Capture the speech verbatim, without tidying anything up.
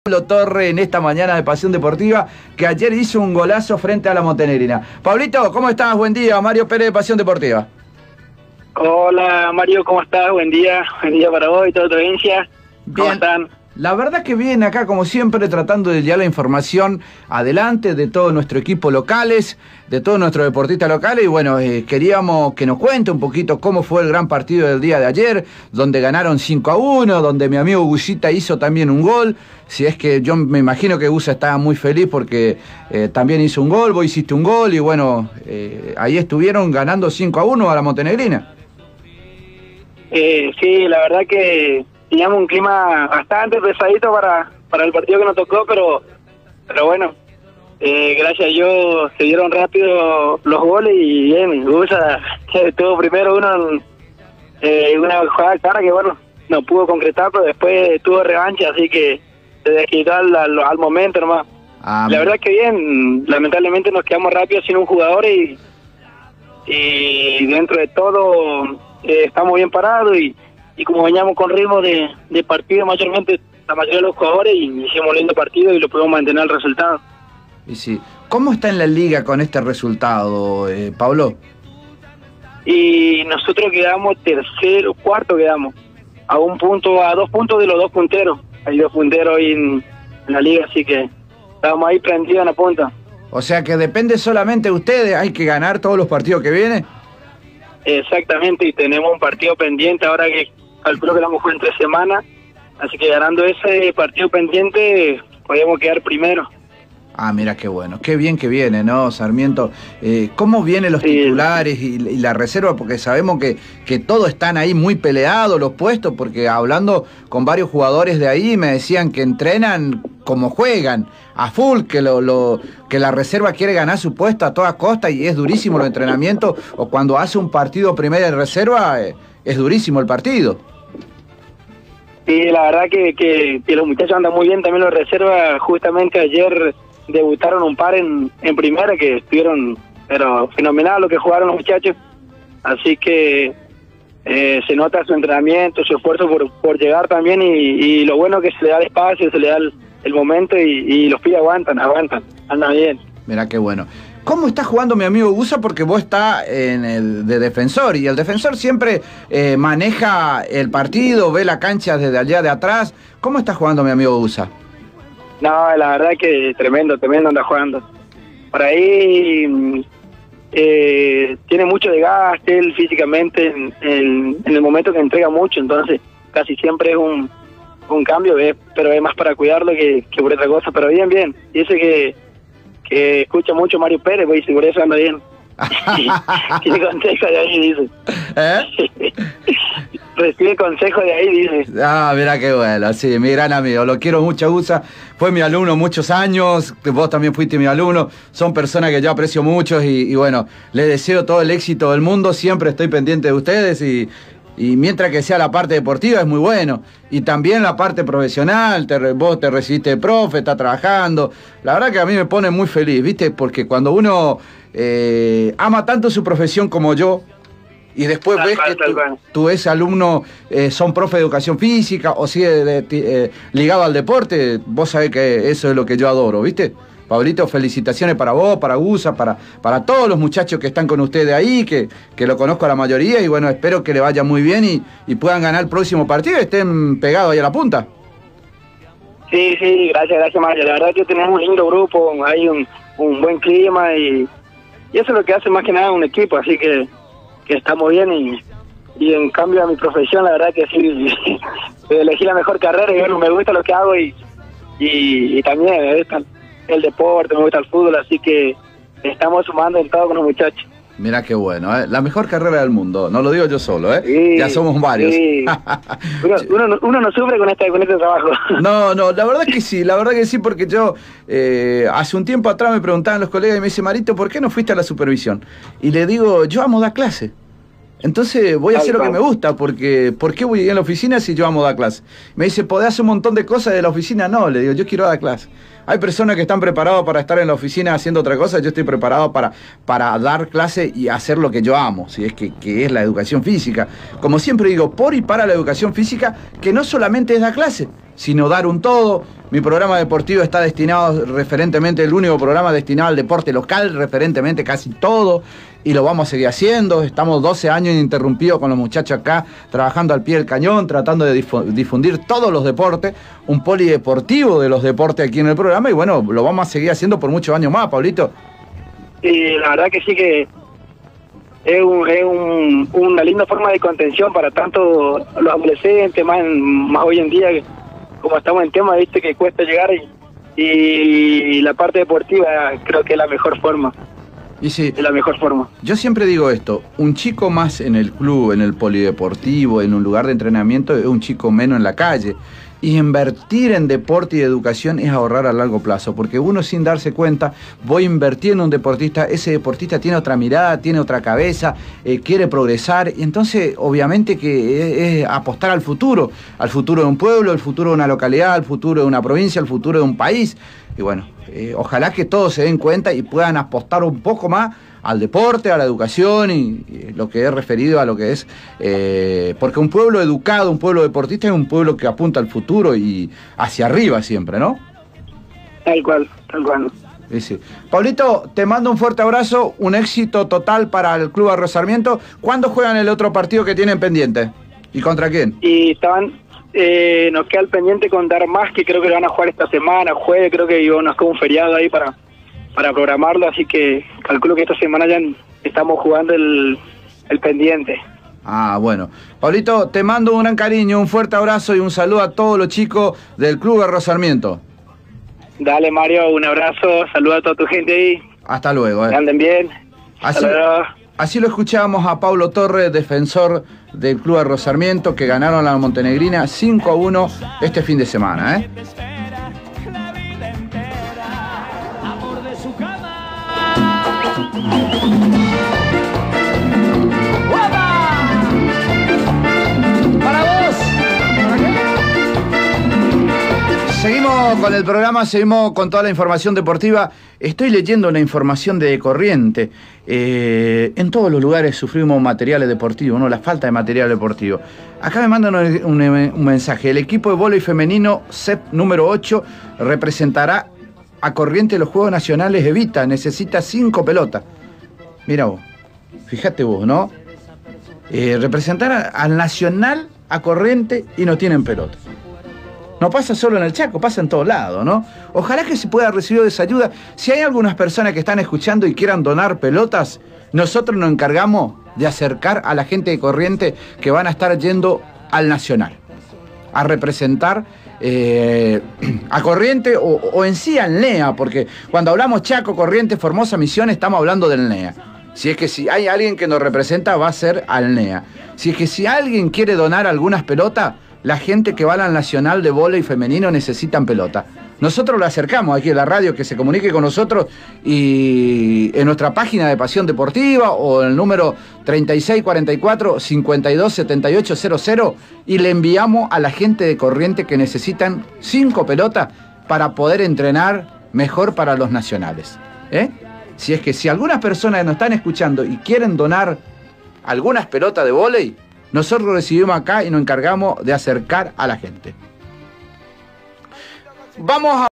Pablo Torre en esta mañana de Pasión Deportiva, que ayer hizo un golazo frente a la Montenegrina. Pablito, ¿cómo estás? Buen día. Mario Pérez de Pasión Deportiva. Hola Mario, ¿cómo estás? Buen día, buen día para vos y toda tu audiencia. ¿Cómo Bien. están? La verdad que bien acá, como siempre, tratando de llevar la información adelante de todo nuestro equipo locales, de todos nuestros deportistas locales. Y bueno, eh, queríamos que nos cuente un poquito cómo fue el gran partido del día de ayer, donde ganaron cinco a uno, donde mi amigo Gusita hizo también un gol. Si es que yo me imagino que Gusa estaba muy feliz porque eh, también hizo un gol, vos hiciste un gol y bueno, eh, ahí estuvieron ganando cinco a uno a la Montenegrina. Eh, sí, la verdad que teníamos un clima bastante pesadito para, para el partido que nos tocó, pero pero bueno, eh, gracias a Dios se dieron rápido los goles y bien, Gusa estuvo primero uno en eh, una jugada clara que bueno, no pudo concretar, pero después tuvo revancha, así que se desquitó al, al, al momento nomás. Ah, la verdad que bien, lamentablemente nos quedamos rápido sin un jugador y, y dentro de todo eh, estamos bien parados y y como veníamos con ritmo de, de partido mayormente la mayoría de los jugadores y hicimos lindo partido y lo pudimos mantener el resultado. Y sí, ¿cómo está en la liga con este resultado, eh, Pablo? Y nosotros quedamos tercero, cuarto quedamos, a un punto, a dos puntos de los dos punteros. Hay dos punteros ahí en, en la liga, así que estamos ahí prendidos en la punta. O sea que depende solamente de ustedes, hay que ganar todos los partidos que vienen. Exactamente, y tenemos un partido pendiente ahora que calculo que lo vamos a jugar en tres semanas, así que ganando ese partido pendiente podemos quedar primero. Ah, mira qué bueno, qué bien que viene, ¿no, Sarmiento? Eh, ¿Cómo vienen los sí. titulares y, y la reserva? Porque sabemos que, que todos están ahí muy peleados los puestos, porque hablando con varios jugadores de ahí me decían que entrenan como juegan, a full, que, lo, lo, que la reserva quiere ganar su puesto a toda costa y es durísimo el entrenamiento, o cuando hace un partido primera de reserva, eh, es durísimo el partido. Sí, la verdad que, que, que los muchachos andan muy bien, también los reservas, justamente ayer debutaron un par en, en primera que estuvieron, pero fenomenal lo que jugaron los muchachos, así que eh, se nota su entrenamiento, su esfuerzo por, por llegar también y, y lo bueno que se le da el espacio, se le da el, el momento y, y los pibes aguantan, aguantan, andan bien. Mirá qué bueno. ¿Cómo está jugando mi amigo Gusa? Porque vos estás en el de defensor y el defensor siempre eh, maneja el partido, ve la cancha desde allá de atrás. ¿Cómo está jugando mi amigo Gusa? No, la verdad que tremendo, tremendo anda jugando. Por ahí eh, tiene mucho desgaste él físicamente en, en, en el momento que entrega mucho, entonces casi siempre es un, un cambio, eh, pero es más para cuidarlo que, que por otra cosa, pero bien, bien. Dice que, que escucha mucho Mario Pérez, pues, y por eso anda bien. Tiene consejo de ahí, dice. ¿Eh? Recibe consejo de ahí, dice. Ah, mira qué bueno, sí, mi gran amigo, lo quiero mucho, Gusa, fue mi alumno muchos años, vos también fuiste mi alumno, son personas que yo aprecio mucho y, y bueno, les deseo todo el éxito del mundo, siempre estoy pendiente de ustedes y, y mientras que sea la parte deportiva es muy bueno, y también la parte profesional, te, vos te recibiste de profe, estás trabajando, la verdad que a mí me pone muy feliz, ¿viste? Porque cuando uno eh, ama tanto su profesión como yo, y después tal ves cual, que tu, tu ese alumno eh, son profe de educación física o sigue de, de, eh, ligado al deporte, vos sabés que eso es lo que yo adoro, ¿viste? Pablito, felicitaciones para vos, para Gusa, para, para todos los muchachos que están con ustedes ahí, que, que lo conozco a la mayoría y bueno, espero que le vaya muy bien y, y puedan ganar el próximo partido y estén pegados ahí a la punta. Sí, sí, gracias, gracias Mario, la verdad que tenemos un lindo grupo, hay un, un buen clima y, y eso es lo que hace más que nada un equipo, así que que estamos bien y, y en cambio a mi profesión la verdad que sí elegí la mejor carrera y bueno, me gusta lo que hago y, y, y también me gusta el deporte, me gusta el fútbol, así que estamos sumando en todo con los muchachos. Mirá qué bueno, ¿eh? La mejor carrera del mundo, no lo digo yo solo, ¿eh? Sí, ya somos varios. Sí. uno, uno, uno no sufre con este, con este trabajo. No, no, la verdad que sí, la verdad que sí, porque yo eh, hace un tiempo atrás me preguntaban los colegas y me dice, Marito, ¿por qué no fuiste a la supervisión? Y le digo, yo amo dar clase. Entonces voy a hacer lo que me gusta, porque ¿por qué voy a ir a la oficina si yo amo dar clase? Me dice, ¿podés hacer un montón de cosas de la oficina? No, le digo, yo quiero dar clase. Hay personas que están preparados para estar en la oficina haciendo otra cosa, yo estoy preparado para, para dar clase y hacer lo que yo amo, si es que, que es la educación física. Como siempre digo, por y para la educación física, que no solamente es dar clase, sino dar un todo, Mi programa deportivo está destinado referentemente, el único programa destinado al deporte local, referentemente casi todo, y lo vamos a seguir haciendo. Estamos doce años ininterrumpidos con los muchachos acá, trabajando al pie del cañón, tratando de difundir todos los deportes, un polideportivo de los deportes aquí en el programa, y bueno, lo vamos a seguir haciendo por muchos años más, Pablito. Y la verdad que sí que es, un, es un, una linda forma de contención para tanto los adolescentes, más, más hoy en día, como estamos en tema, viste que cuesta llegar, y, y la parte deportiva creo que es la mejor forma. Y sí, es la mejor forma. Yo siempre digo esto, un chico más en el club, en el polideportivo, en un lugar de entrenamiento, es un chico menos en la calle. Y invertir en deporte y educación es ahorrar a largo plazo, porque uno sin darse cuenta, voy a invertir en un deportista, ese deportista tiene otra mirada, tiene otra cabeza, eh, quiere progresar, y entonces obviamente que es, es apostar al futuro, al futuro de un pueblo, al futuro de una localidad, al futuro de una provincia, al futuro de un país. Y bueno, eh, ojalá que todos se den cuenta y puedan apostar un poco más al deporte, a la educación y, y lo que es referido a lo que es, eh, porque un pueblo educado, un pueblo deportista es un pueblo que apunta al futuro y hacia arriba siempre, ¿no? Tal cual, tal cual. Sí, sí. Pablito, te mando un fuerte abrazo, un éxito total para el Club Barrio Sarmiento. ¿Cuándo juegan el otro partido que tienen pendiente? ¿Y contra quién? Y estaban, eh, nos queda el pendiente con Dar Más, que creo que lo van a jugar esta semana, jueves, creo que nos queda un feriado ahí para... para programarlo, así que calculo que esta semana ya estamos jugando el, el pendiente. Ah, bueno. Pablito, te mando un gran cariño, un fuerte abrazo y un saludo a todos los chicos del Club Barrio Sarmiento. Dale, Mario, un abrazo, saluda a toda tu gente ahí. Hasta luego. Eh. Que anden bien. Así, así lo escuchábamos a Pablo Torres, defensor del Club Barrio Sarmiento, que ganaron a la Montenegrina cinco a uno este fin de semana, ¿eh? Seguimos con el programa, seguimos con toda la información deportiva. Estoy leyendo una información de Corriente. Eh, en todos los lugares sufrimos materiales deportivos, ¿no? La falta de material deportivo. Acá me mandan un, un, un mensaje. El equipo de vóley femenino C E P número ocho representará a Corriente en los Juegos Nacionales Evita. Necesita cinco pelotas. Mira vos, fíjate vos, ¿no? Eh, representar a, al Nacional, a Corriente, y no tienen pelota. No pasa solo en el Chaco, pasa en todos lados, ¿no? Ojalá que se pueda recibir esa ayuda. Si hay algunas personas que están escuchando y quieran donar pelotas, nosotros nos encargamos de acercar a la gente de Corriente que van a estar yendo al Nacional, a representar eh, a Corriente o, o en sí al N E A, porque cuando hablamos Chaco, Corriente, Formosa, Misiones, estamos hablando del N E A. Si es que si hay alguien que nos representa, va a ser al N E A. Si es que si alguien quiere donar algunas pelotas, la gente que va al Nacional de Vóley Femenino necesitan pelota. Nosotros lo acercamos aquí en la radio, que se comunique con nosotros, y en nuestra página de Pasión Deportiva o el número treinta y seis cuarenta y cuatro cincuenta y dos setenta y ocho cero cero, y le enviamos a la gente de Corriente que necesitan cinco pelotas para poder entrenar mejor para los nacionales. ¿Eh? Si es que si algunas personas nos están escuchando y quieren donar algunas pelotas de vóley, nosotros lo recibimos acá y nos encargamos de acercar a la gente. Vamos a